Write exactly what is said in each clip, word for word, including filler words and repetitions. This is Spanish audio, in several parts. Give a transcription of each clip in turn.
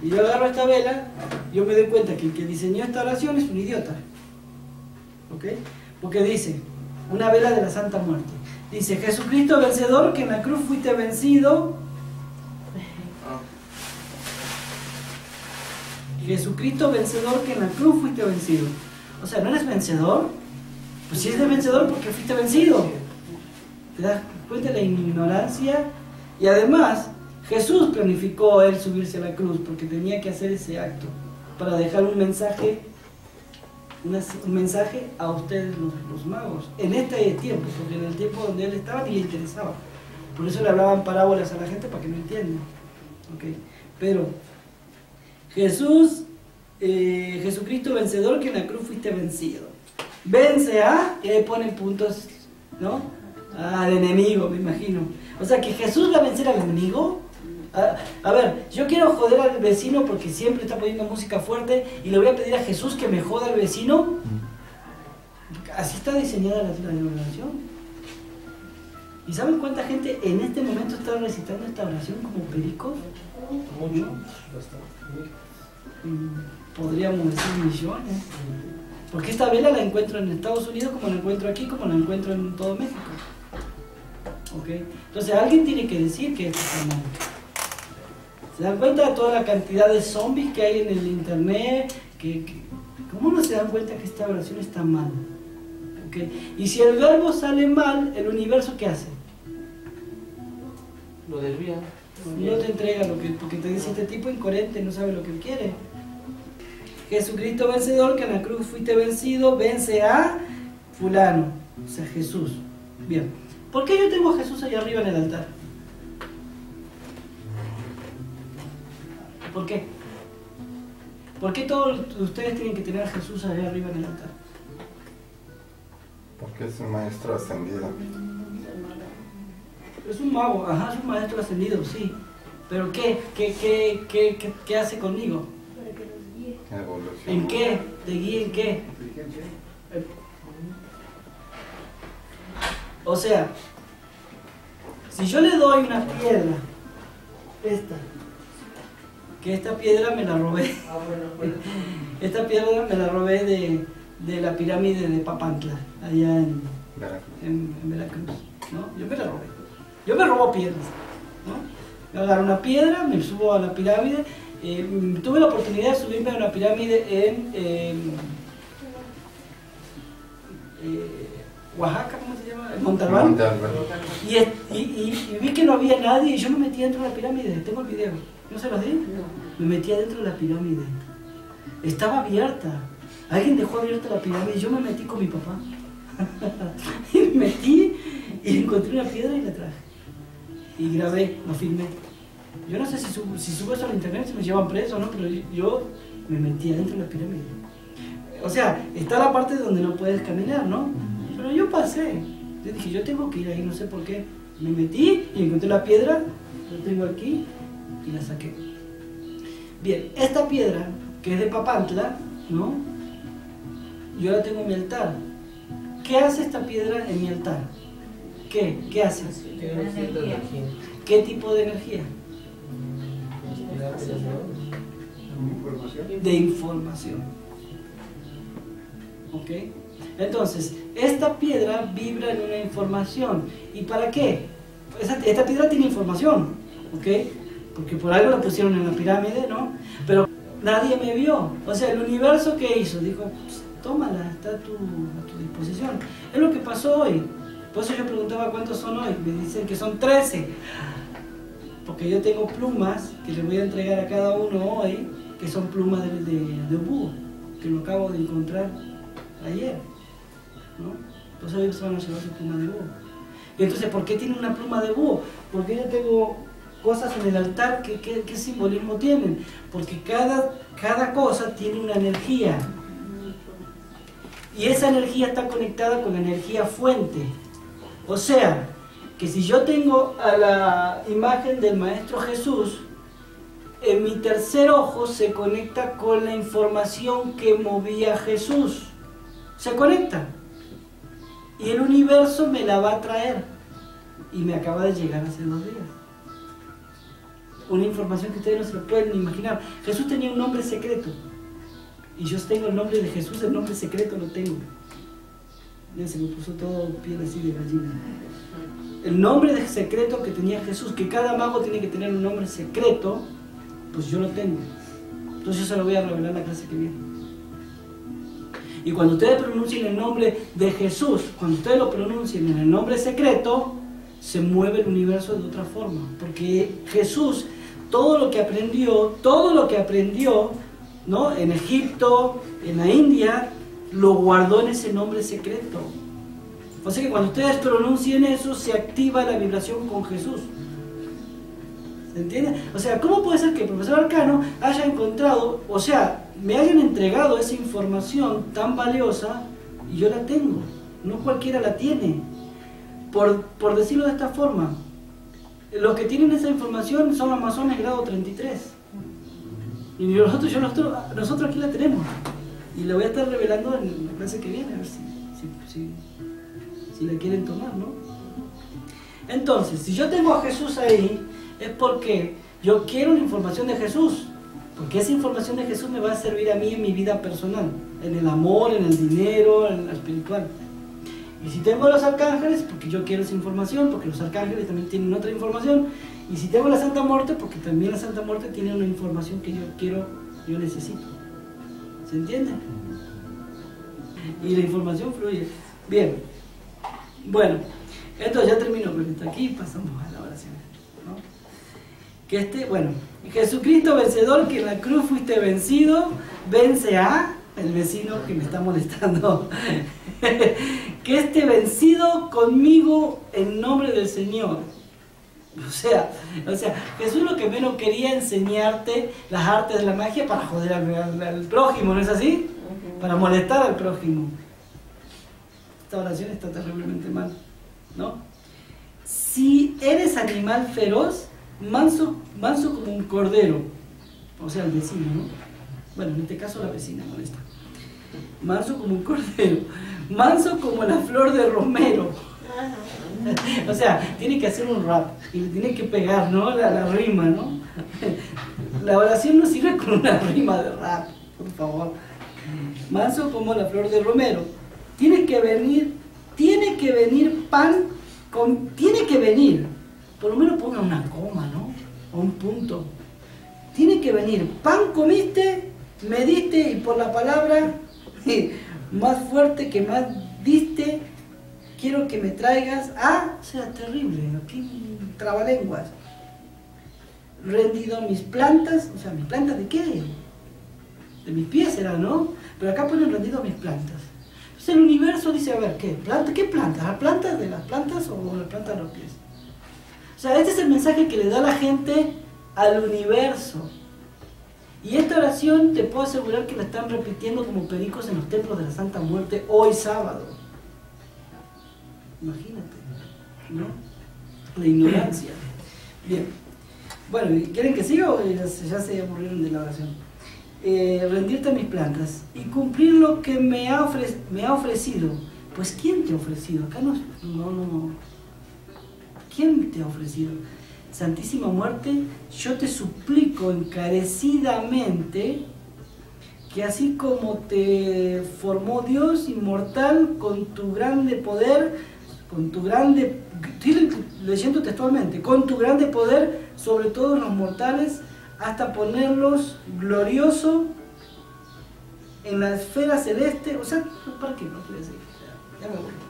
Y yo agarro esta vela, yo me doy cuenta que el que diseñó esta oración es un idiota. ¿Ok? Porque dice, una vela de la Santa Muerte. Dice, Jesucristo vencedor, que en la cruz fuiste vencido. Jesucristo vencedor, que en la cruz fuiste vencido. O sea, ¿no eres vencedor? Pues si eres vencedor, porque fuiste vencido. ¿Te das cuenta de la ignorancia? Y además, Jesús planificó él subirse a la cruz porque tenía que hacer ese acto para dejar un mensaje, una, un mensaje a ustedes los, los magos, en este tiempo, porque en el tiempo donde él estaba ni le interesaba. Por eso le hablaban parábolas a la gente para que no entiendan. ¿Okay? Pero Jesús, eh, Jesucristo vencedor, que en la cruz fuiste vencido. Vence a, y ahí ponen puntos, ¿no? Al enemigo, me imagino. O sea, que Jesús va a vencer al enemigo. A, a ver, yo quiero joder al vecino porque siempre está poniendo música fuerte y le voy a pedir a Jesús que me joda al vecino. Así está diseñada la, la oración. ¿Y saben cuánta gente en este momento está recitando esta oración como pericos? Mucho. Podríamos decir millones. Porque esta vela la encuentro en Estados Unidos como la encuentro aquí, como la encuentro en todo México. ¿Ok? Entonces alguien tiene que decir que esto está mal. ¿Se dan cuenta de toda la cantidad de zombies que hay en el internet? Que, que, ¿Cómo no se dan cuenta que esta oración está mal? ¿Okay? Y si el verbo sale mal, ¿el universo qué hace? Lo desvía. No te entrega lo que, porque te dice este tipo incoherente, no sabe lo que él quiere. Jesucristo vencedor, que en la cruz fuiste vencido, vence a fulano, o sea Jesús. Bien, ¿por qué yo tengo a Jesús allá arriba en el altar? ¿Por qué? ¿Por qué todos ustedes tienen que tener a Jesús allá arriba en el altar? Porque es un maestro ascendido. Es un mago, ajá, es un maestro ascendido, sí. Pero ¿qué, qué, qué, qué, qué, qué hace conmigo? Evolución. ¿En qué? ¿Te guía en qué? O sea, si yo le doy una piedra, esta, que esta piedra me la robé, esta piedra me la robé de, de la pirámide de Papantla, allá en Veracruz. En, en Veracruz, ¿no? Yo me la robé. Yo me robo piedras, ¿no? Yo agarro una piedra, me subo a la pirámide. Eh, tuve la oportunidad de subirme a una pirámide en eh, eh, Oaxaca, ¿cómo se llama? En Montalbán. Monte Albert. Y, y, y, y vi que no había nadie y yo me metí dentro de la pirámide. Tengo el video. ¿No se los di? Me metí adentro de la pirámide. Estaba abierta. Alguien dejó abierta la pirámide y yo me metí con mi papá. Y me metí y encontré una piedra y la traje. Y grabé, lo filmé. Yo no sé si subo, si subo eso al internet, si me llevan preso o no, pero yo me metí adentro de la pirámide. O sea, está la parte donde no puedes caminar, ¿no? Pero yo pasé. Yo dije, yo tengo que ir ahí, no sé por qué. Me metí y encontré la piedra, la tengo aquí y la saqué. Bien, esta piedra, que es de Papantla, ¿no? Yo la tengo en mi altar. ¿Qué hace esta piedra en mi altar? ¿Qué? ¿Qué hace? Tiene cierta energía. ¿Qué tipo de energía? De información. ¿Ok? Entonces, esta piedra vibra en una información. ¿Y para qué? Esta, esta piedra tiene información. ¿Ok? Porque por algo la pusieron en la pirámide, ¿no? Pero nadie me vio. O sea, el universo, ¿qué hizo? Dijo, pues, tómala, está a tu, a tu disposición. Es lo que pasó hoy. Por eso yo preguntaba cuántos son hoy. Me dicen que son trece. Porque yo tengo plumas que les voy a entregar a cada uno hoy, que son plumas de, de, de búho, que lo acabo de encontrar ayer, ¿no? Entonces ellos se van a llevar su pluma de búho. Y entonces, ¿por qué tiene una pluma de búho? Porque yo tengo cosas en el altar que, que, ¿qué simbolismo tienen? Porque cada, cada cosa tiene una energía. Y esa energía está conectada con la energía fuente. O sea, que si yo tengo a la imagen del Maestro Jesús, en mi tercer ojo se conecta con la información que movía Jesús. Se conecta. Y el universo me la va a traer. Y me acaba de llegar hace dos días. una información que ustedes no se lo pueden imaginar. Jesús tenía un nombre secreto. Y yo tengo el nombre de Jesús, el nombre secreto lo tengo. Ya se me puso todo piel así de gallina. El nombre de secreto que tenía Jesús, que cada mago tiene que tener un nombre secreto, pues yo lo tengo. Entonces yo se lo voy a revelar en la clase que viene. Y cuando ustedes pronuncien el nombre de Jesús, cuando ustedes lo pronuncien en el nombre secreto, se mueve el universo de otra forma. Porque Jesús, todo lo que aprendió, todo lo que aprendió, ¿no?, en Egipto, en la India, lo guardó en ese nombre secreto. O sea que cuando ustedes pronuncien eso, se activa la vibración con Jesús. ¿Se entiende? O sea, ¿cómo puede ser que el profesor Arcano haya encontrado, o sea, me hayan entregado esa información tan valiosa y yo la tengo? No cualquiera la tiene. Por, por decirlo de esta forma, los que tienen esa información son los masones grado treinta y tres. Y nosotros, yo, nosotros, nosotros aquí la tenemos. Y la voy a estar revelando en la clase que viene, a ver si, si, si, si la quieren tomar, ¿no? Entonces, si yo tengo a Jesús ahí, es porque yo quiero la información de Jesús. Porque esa información de Jesús me va a servir a mí en mi vida personal. En el amor, en el dinero, en lo espiritual. Y si tengo los arcángeles, porque yo quiero esa información, porque los arcángeles también tienen otra información. Y si tengo la Santa Muerte, porque también la Santa Muerte tiene una información que yo quiero, yo necesito. ¿Se entiende? Y la información fluye. Bien. Bueno, esto ya terminó, pero aquí pasamos a la oración, ¿no? Que este, bueno, Jesucristo vencedor, que en la cruz fuiste vencido, vence a el vecino que me está molestando. Que esté vencido conmigo en nombre del Señor. O sea, o sea, Jesús lo que menos quería enseñarte las artes de la magia para joder al, al, al prójimo, ¿no es así? Para molestar al prójimo. Esta oración está terriblemente mal, ¿no? Si eres animal feroz, manso, manso como un cordero, o sea, el vecino, ¿no? Bueno, en este caso la vecina molesta. Manso como un cordero, manso como la flor de romero. O sea, tiene que hacer un rap y le tiene que pegar, ¿no? La, la rima, ¿no? La oración no sirve con una rima de rap, por favor. Manso como la flor de romero. Tiene que venir, tiene que venir pan, con, tiene que venir, por lo menos ponga una coma, ¿no? O un punto. Tiene que venir, pan comiste, me diste y por la palabra más fuerte que más diste, quiero que me traigas a, o sea, terrible, aquí trabalenguas. Rendido mis plantas, o sea, ¿mis plantas de qué? De mis pies era, ¿no? Pero acá ponen rendido mis plantas. Entonces el universo dice, a ver, ¿qué? ¿Planta? ¿Qué plantas? ¿Las plantas de las plantas o las plantas de los pies? O sea, este es el mensaje que le da la gente al universo. Y esta oración te puedo asegurar que la están repitiendo como pericos en los templos de la Santa Muerte hoy sábado. Imagínate, ¿no? La ignorancia. Bien. Bueno, ¿quieren que siga o ya, ya se aburrieron de la oración? Eh, rendirte a mis plantas y cumplir lo que me ha, ofre me ha ofrecido. Pues ¿quién te ha ofrecido? Acá no, no, no, no. ¿Quién te ha ofrecido? Santísima Muerte, yo te suplico encarecidamente que así como te formó Dios inmortal con tu grande poder, con tu grande, estoy leyendo textualmente, con tu grande poder sobre todos los mortales, hasta ponerlos glorioso en la esfera celeste. O sea, ¿para qué? No te voy a decir. Ya me voy.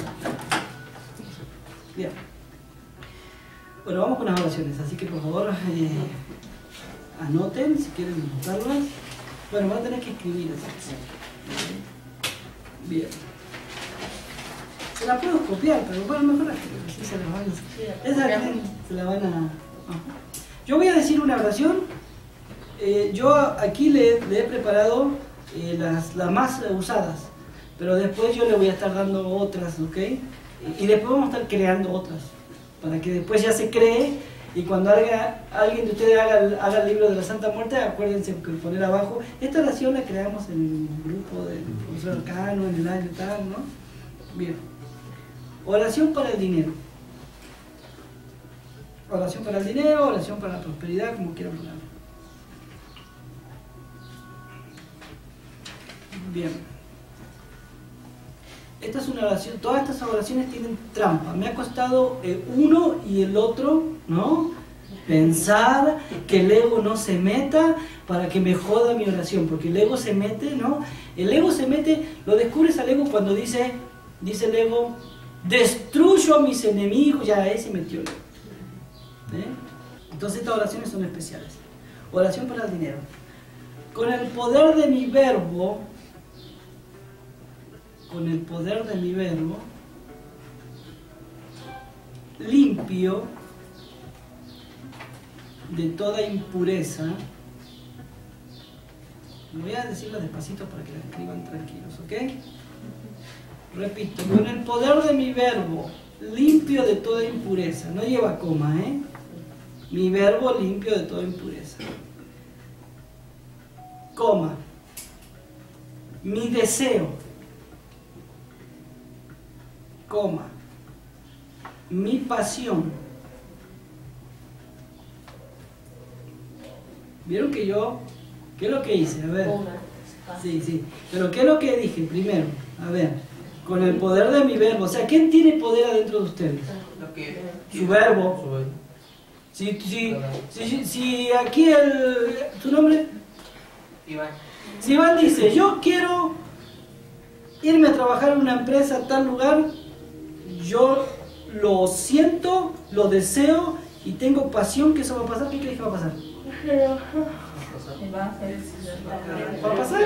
Bien. Bueno, vamos con las oraciones, así que por favor eh, anoten si quieren anotarlas. Bueno, van a tener que escribir así. Bien. Se la puedo copiar, pero bueno, mejor así se la van a... Esa se la van a... Ajá. Yo voy a decir una oración. Eh, yo aquí le, le he preparado eh, las, las más usadas, pero después yo le voy a estar dando otras, ¿ok? Y después vamos a estar creando otras, para que después ya se cree, y cuando haga, alguien de ustedes haga, haga el libro de la Santa Muerte, acuérdense que poner abajo, esta oración la creamos en el grupo del profesor Arcano, en el año tal, ¿no? Bien. Oración para el dinero. oración para el dinero, oración para la prosperidad, como quieran ponerlo. Bien. Esta es una oración, todas estas oraciones tienen trampa. Me ha costado eh, uno y el otro, ¿no? Pensar que el ego no se meta para que me joda mi oración, porque el ego se mete, ¿no? El ego se mete, lo descubres al ego cuando dice, dice el ego, destruyo a mis enemigos, ya ahí se metió el ego. ¿Eh? Entonces estas oraciones son especiales. Oración para el dinero. Con el poder de mi verbo, con el poder de mi verbo, limpio de toda impureza. Voy a decirlo despacito para que la escriban tranquilos, ¿ok? Repito, con el poder de mi verbo, limpio de toda impureza. No lleva coma, ¿eh? Mi verbo limpio de toda impureza. Coma. Mi deseo. Coma. Mi pasión. ¿Vieron que yo, qué es lo que hice? A ver. Sí, sí. Pero ¿qué es lo que dije primero? A ver. Con el poder de mi verbo. O sea, ¿quién tiene poder adentro de ustedes? Su verbo. Si, si, si, si aquí el... ¿Tu nombre? Iván. Si Iván dice, yo quiero irme a trabajar en una empresa a tal lugar, yo lo siento, lo deseo y tengo pasión que eso va a pasar. ¿Qué crees que va a pasar? ¿Va a pasar?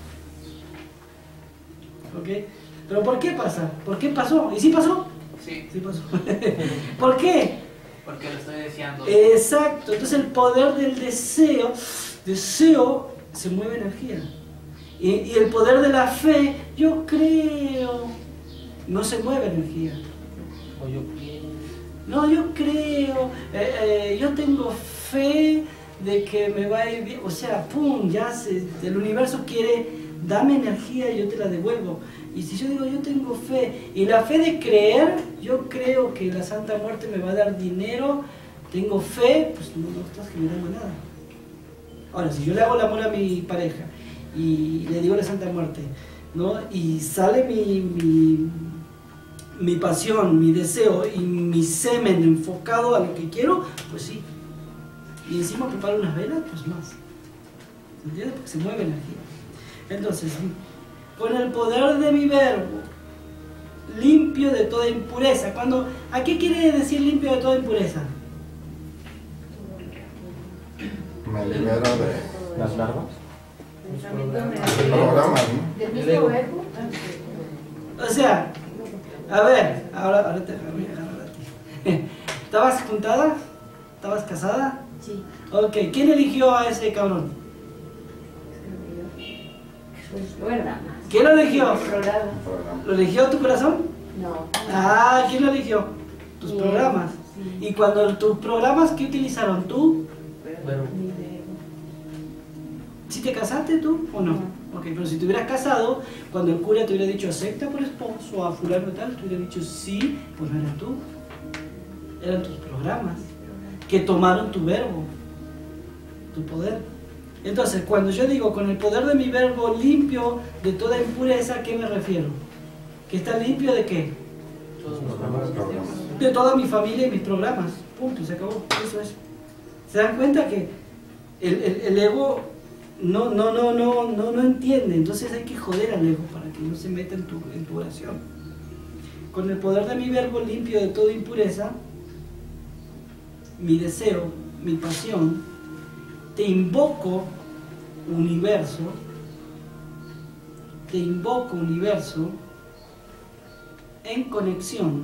¿Ok? ¿Pero por qué pasa? ¿Por qué pasó? ¿Y sí pasó? Sí. Sí pasó. ¿Por qué? Porque lo estoy deseando. Exacto. Entonces el poder del deseo, deseo, se mueve energía. Y, y el poder de la fe, yo creo, no se mueve energía. O yo pienso. No, yo creo, eh, eh, yo tengo fe de que me va a ir bien. O sea, pum, ya se, el universo quiere, dame energía y yo te la devuelvo. Y si yo digo, yo tengo fe, y la fe de creer, yo creo que la Santa Muerte me va a dar dinero, tengo fe, pues no, no estás generando nada. Ahora, si yo le hago el amor a mi pareja y le digo a la Santa Muerte, ¿no? Y sale mi, mi, mi pasión, mi deseo y mi semen enfocado a lo que quiero, pues sí. Y encima preparo unas velas, pues más. ¿Entiendes? Porque se mueve energía. Entonces, con el poder de mi verbo, limpio de toda impureza. Cuando, ¿a qué quiere decir limpio de toda impureza? Me libero de ¿Las larvas? programas, ¿no? ¿Del mismo verbo? O sea, a ver, ahora, ahora te voy a agarrar a ti. ¿Estabas juntada? ¿Estabas casada? Sí. Ok, ¿quién eligió a ese cabrón? Sus programas. ¿Quién lo eligió? Programa. Programa. ¿Lo eligió tu corazón? No. Ah, ¿quién lo eligió? Tus Bien, programas. sí. Y cuando tus programas, ¿qué utilizaron? ¿Tú? Verbo. Mi verbo. ¿Sí te casaste tú o no? Ok, pero si te hubieras casado, cuando el cura te hubiera dicho acepta por esposo a fulano y tal, te hubiera dicho sí, pues no eras tú. Eran tus programas que tomaron tu verbo, tu poder. Entonces, cuando yo digo con el poder de mi verbo limpio de toda impureza, ¿a qué me refiero? ¿Que está limpio de qué? Todos los programas. Programas. De toda mi familia y mis programas. Punto, se acabó. Eso es. ¿Se dan cuenta que el, el, el ego no, no, no, no, no, no entiende? Entonces hay que joder al ego para que no se meta en tu, en tu oración. Con el poder de mi verbo limpio de toda impureza, mi deseo, mi pasión, te invoco, universo, te invoco, universo, en conexión.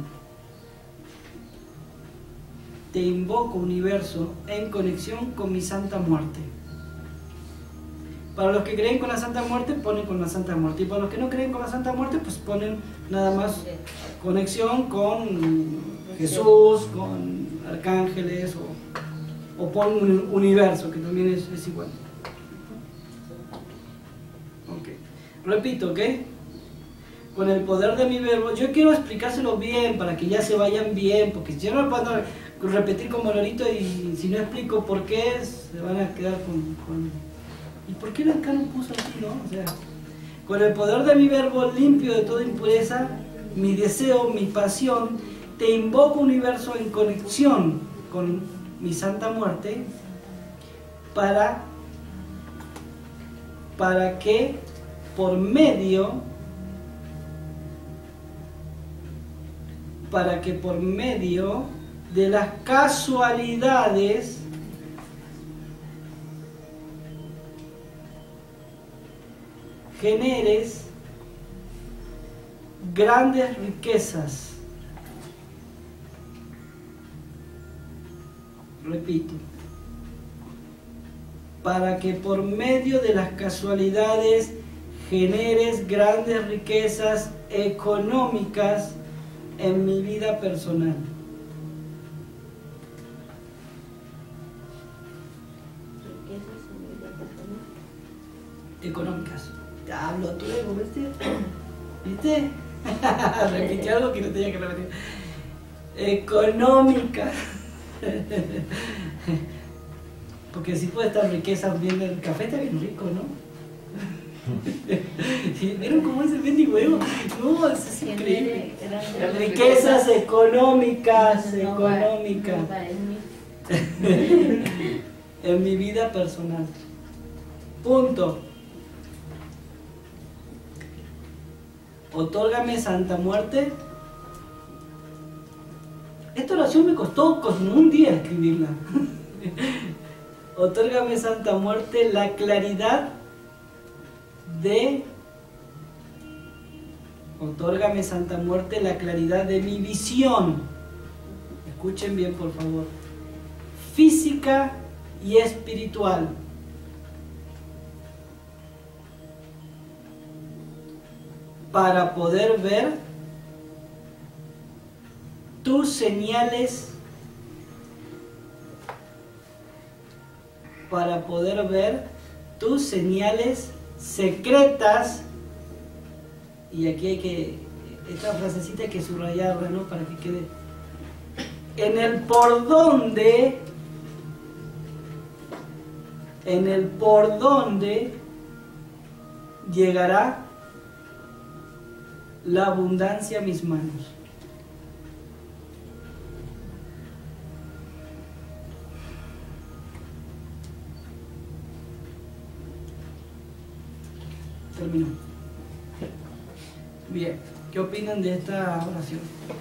Te invoco, universo, en conexión con mi Santa Muerte. Para los que creen con la Santa Muerte, ponen con la Santa Muerte. Y para los que no creen con la Santa Muerte, pues ponen nada más conexión con Jesús, con arcángeles, o, o ponen un universo, que también es, es igual. Ok. Repito, ¿ok? Con el poder de mi verbo, yo quiero explicárselo bien, para que ya se vayan bien, porque si yo no cuando repetir como lorito y si no explico por qué, se van a quedar con... con... ¿Y por qué el arcano puso así, no? O sea, con el poder de mi verbo limpio de toda impureza, mi deseo, mi pasión, te invoco, universo, en conexión con mi santa muerte, para, para que por medio, para que por medio de las casualidades generes grandes riquezas. Repito, para que por medio de las casualidades generes grandes riquezas económicas en mi vida personal. Riquezas en mi vida personal. Económicas. Te hablo tú, ¿viste? ¿Viste? Repite algo que no tenía que repetir. Económicas. Porque si puede estar riqueza bien, el café está bien rico, ¿no? ¿Vieron cómo es el mendigo huevo? No, eso es increíble. Riquezas económicas, económicas. En mi vida personal. Punto. Otórgame Santa Muerte. Esta oración me costó como un día escribirla. Otórgame Santa Muerte la claridad de... Otórgame Santa Muerte la claridad de mi visión. Escuchen bien, por favor. Física y espiritual. Para poder ver tus señales, para poder ver tus señales secretas, y aquí hay que, esta frasecita hay que subrayarla, ¿no? Para que quede, en el por dónde, en el por dónde llegará la abundancia a mis manos. Terminó. Bien, ¿qué opinan de esta oración?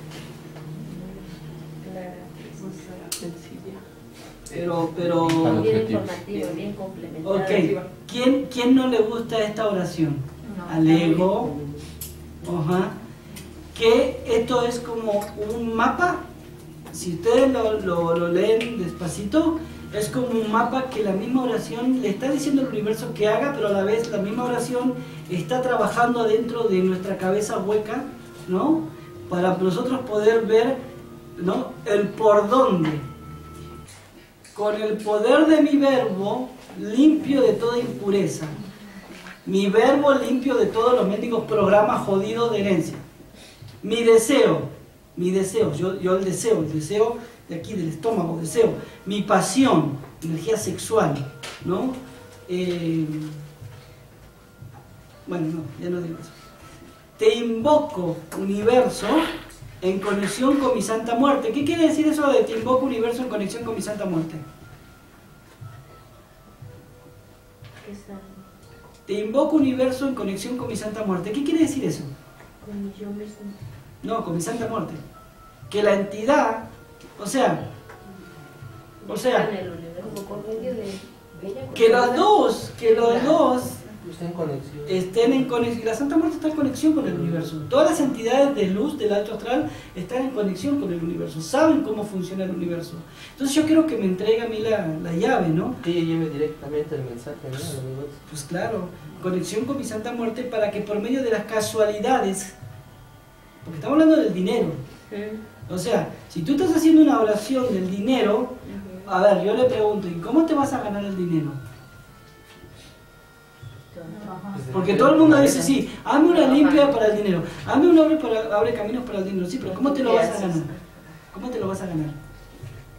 Sencilla. Pero, pero... Bien informativa, bien complementaria. Ok, ¿quién, ¿quién no le gusta esta oración? No. Al ego. Ajá. Que esto es como un mapa. Si ustedes lo, lo, lo leen despacito, es como un mapa que la misma oración le está diciendo al universo que haga, pero a la vez la misma oración está trabajando dentro de nuestra cabeza hueca, ¿no? Para nosotros poder ver, ¿no? El por dónde. Con el poder de mi verbo limpio de toda impureza. Mi verbo limpio de todos los mendigos programas jodidos de herencia. Mi deseo, mi deseo, yo, yo el deseo, el deseo de aquí del estómago, deseo. Mi pasión, energía sexual, ¿no? Eh, bueno, no, ya no digo eso. Te invoco, universo, en conexión con mi santa muerte. ¿Qué quiere decir eso de te invoco, universo, en conexión con mi santa muerte? Te invoco, universo, en conexión con mi santa muerte. ¿Qué quiere decir eso? Con yo mismo. No, con mi santa muerte. Que la entidad, o sea, o sea, que los dos, que los dos Está en conexión. estén en conexión. La Santa Muerte está en conexión con el universo. Todas las entidades de luz del alto astral están en conexión con el universo. Saben cómo funciona el universo. Entonces yo quiero que me entregue a mí la, la llave, ¿no? Que ella lleve directamente el mensaje, ¿no? Pues, pues claro, conexión con mi Santa Muerte para que por medio de las casualidades, porque estamos hablando del dinero. O sea, si tú estás haciendo una oración del dinero, a ver, yo le pregunto, ¿y cómo te vas a ganar el dinero? Porque todo el mundo dice, sí, hazme una limpia para el dinero, hazme un abre, para, abre caminos para el dinero, sí, pero ¿cómo te lo vas a ganar? ¿Cómo te lo vas a ganar?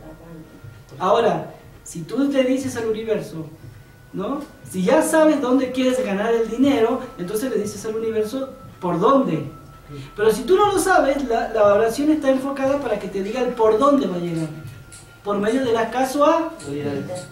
Ahora, si tú te dices al universo, ¿no? Si ya sabes dónde quieres ganar el dinero, entonces le dices al universo por dónde. Pero si tú no lo sabes, la, la oración está enfocada para que te diga el por dónde va a llegar. Por medio de la casualidad.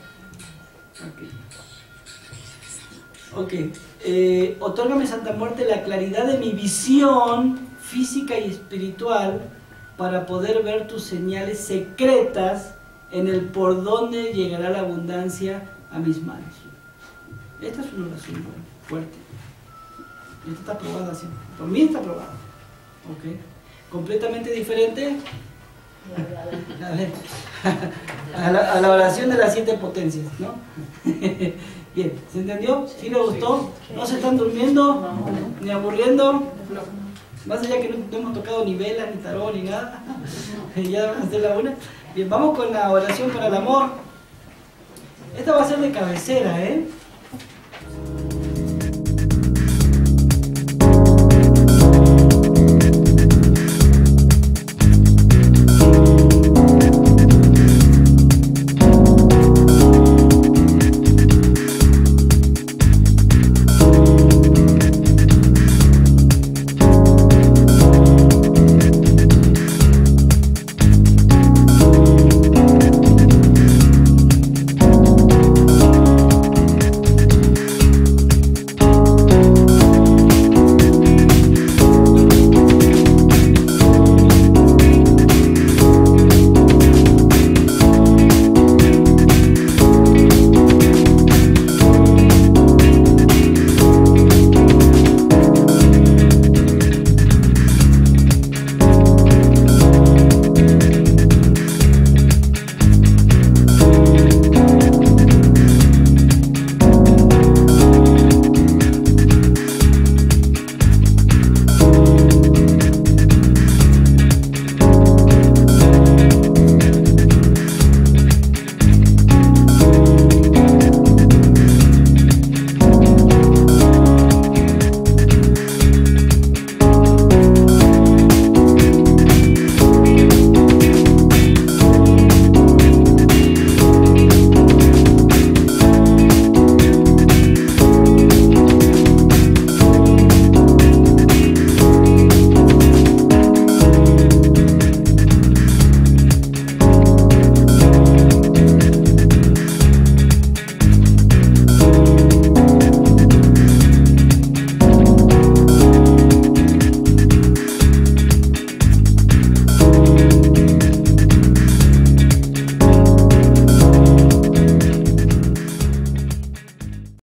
Ok. Ok. Eh, otórgame, Santa Muerte, la claridad de mi visión física y espiritual para poder ver tus señales secretas en el por dónde llegará la abundancia a mis manos. Esta es una oración fuerte. Esta está aprobada, ¿sí? Por mí está aprobada. Ok. Completamente diferente a, ver, a, la, a la oración de las siete potencias, ¿no? Bien, ¿se entendió? ¿Sí le gustó? ¿No se están durmiendo? ¿Ni aburriendo? Más allá que no, no hemos tocado ni velas, ni tarot, ni nada. Ya van a hacer la una. Bien, vamos con la oración para el amor. Esta va a ser de cabecera, ¿eh?